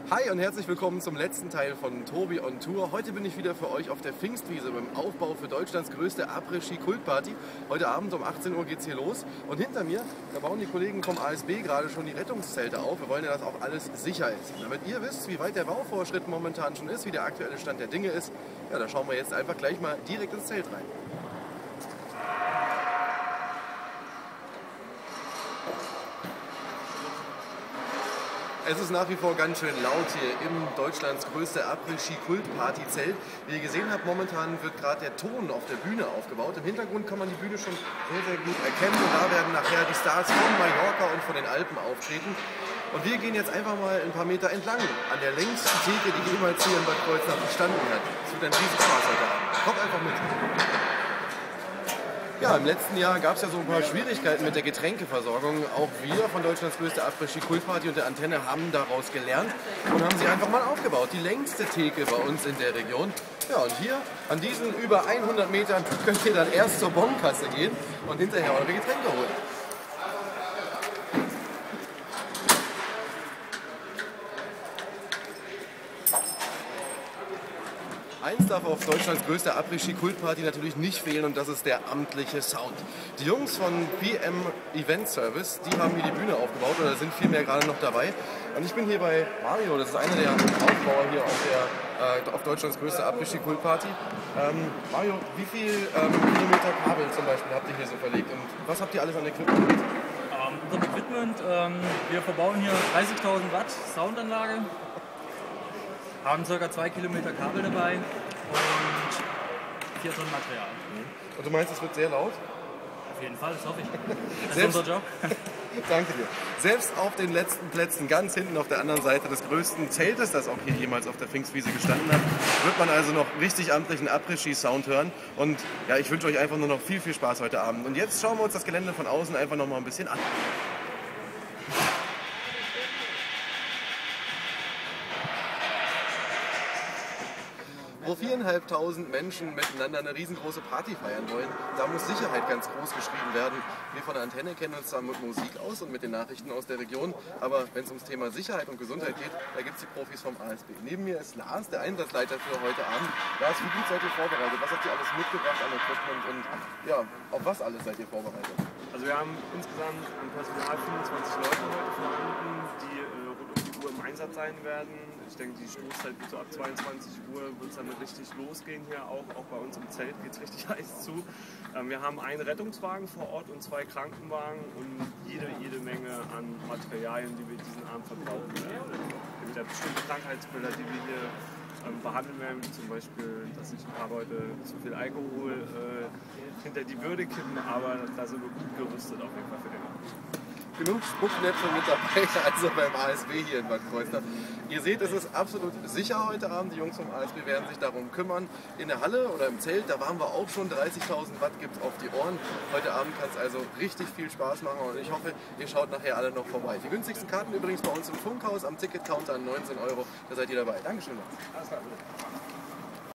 Hi und herzlich willkommen zum letzten Teil von Tobi on Tour. Heute bin ich wieder für euch auf der Pfingstwiese beim Aufbau für Deutschlands größte Après-Ski-Kultparty. Heute Abend um 18 Uhr geht's hier los und hinter mir, da bauen die Kollegen vom ASB gerade schon die Rettungszelte auf. Wir wollen ja, dass auch alles sicher ist. Und damit ihr wisst, wie weit der Bauvorschritt momentan schon ist, wie der aktuelle Stand der Dinge ist, ja, da schauen wir jetzt einfach gleich mal direkt ins Zelt rein. Es ist nach wie vor ganz schön laut hier im Deutschlands größte Après-Ski-Kultparty-Zelt. Wie ihr gesehen habt, momentan wird gerade der Ton auf der Bühne aufgebaut. Im Hintergrund kann man die Bühne schon sehr, sehr gut erkennen. Und da werden nachher die Stars von Mallorca und von den Alpen auftreten. Und wir gehen jetzt einfach mal ein paar Meter entlang an der längsten Theke, die jemals hier in Bad Kreuznach gestanden hat. Es wird ein Riesenspaß heute Abend. Kommt einfach mit. Ja, im letzten Jahr gab es ja so ein paar Schwierigkeiten mit der Getränkeversorgung. Auch wir von Deutschlands größte Après-Ski-Kultparty und der Antenne haben daraus gelernt und haben sie einfach mal aufgebaut. Die längste Theke bei uns in der Region. Ja, und hier an diesen über 100 Metern könnt ihr dann erst zur Bonkasse gehen und hinterher eure Getränke holen. Eins darf auf Deutschlands größte Après-Ski-Kultparty natürlich nicht fehlen und das ist der amtliche Sound. Die Jungs von PM Event Service, die haben hier die Bühne aufgebaut oder sind vielmehr gerade noch dabei. Und ich bin hier bei Mario, das ist einer der Aufbauer hier auf Deutschlands größte Après-Ski-Kultparty. Mario, wie viel Kilometer Kabel zum Beispiel habt ihr hier so verlegt und was habt ihr alles an Equipment mit? Unser Equipment, wir verbauen hier 30.000 Watt Soundanlage. Haben ca. 2 Kilometer Kabel dabei und 4 Tonnen Material. Und du meinst, es wird sehr laut? Auf jeden Fall, das hoffe ich. Das ist unser Job. Danke dir. Selbst auf den letzten Plätzen, ganz hinten auf der anderen Seite des größten Zeltes, das auch hier jemals auf der Pfingstwiese gestanden hat, wird man also noch richtig amtlichen Après-Ski-Sound hören. Und ja, ich wünsche euch einfach nur noch viel, viel Spaß heute Abend. Und jetzt schauen wir uns das Gelände von außen einfach noch mal ein bisschen an. Wo 4.500 Menschen miteinander eine riesengroße Party feiern wollen, da muss Sicherheit ganz groß geschrieben werden. Wir von der Antenne kennen uns zwar mit Musik aus und mit den Nachrichten aus der Region, aber wenn es ums Thema Sicherheit und Gesundheit geht, da gibt es die Profis vom ASB. Neben mir ist Lars, der Einsatzleiter für heute Abend. Lars, wie gut seid ihr vorbereitet? Was habt ihr alles mitgebracht an Equipment und ja, auf was alles seid ihr vorbereitet? Also wir haben insgesamt an Personal 25 Leute heute vorhanden, die rund um die Uhr im Einsatz sein werden. Ich denke, die Stoßzeit wird so ab 22 Uhr wird es dann richtig losgehen hier. Auch bei uns im Zelt geht es richtig heiß zu. Wir haben einen Rettungswagen vor Ort und 2 Krankenwagen und jede Menge an Materialien, die wir diesen Abend verbrauchen werden. Es gibt ja bestimmte Krankheitsbilder, die wir hier behandeln werden, wie zum Beispiel, dass sich ein paar Leute zu viel Alkohol hinter die Würde kippen, aber da sind wir gut gerüstet auf jeden Fall für den Abend. Genug Spucknäpfe mit dabei, also beim ASB hier in Bad Kreuznach. Ihr seht, es ist absolut sicher heute Abend. Die Jungs vom ASB werden sich darum kümmern. In der Halle oder im Zelt, da waren wir auch schon. 30.000 Watt gibt es auf die Ohren. Heute Abend kann es also richtig viel Spaß machen und ich hoffe, ihr schaut nachher alle noch vorbei. Die günstigsten Karten übrigens bei uns im Funkhaus am Ticketcounter an 19 €. Da seid ihr dabei. Dankeschön. Alles klar.